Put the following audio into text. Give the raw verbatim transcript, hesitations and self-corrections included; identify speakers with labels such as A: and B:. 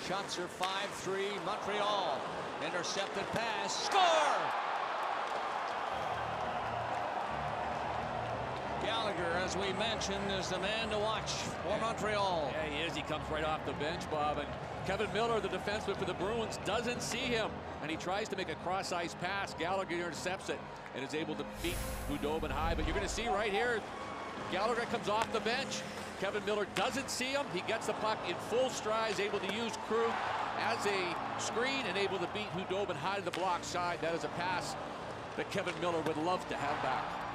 A: Shots are five three Montreal. Intercepted pass. Score! Gallagher, as we mentioned, is the man to watch for Montreal.
B: Yeah, he is. He comes right off the bench, Bob. And Kevin Miller, the defenseman for the Bruins, doesn't see him. And he tries to make a cross-ice pass. Gallagher intercepts it and is able to beat Hudobin high. But you're going to see right here, Gallagher comes off the bench. Kevin Miller doesn't see him. He gets the puck in full stride, able to use Krug as a screen and able to beat Hudobin high to the block side. That is a pass that Kevin Miller would love to have back.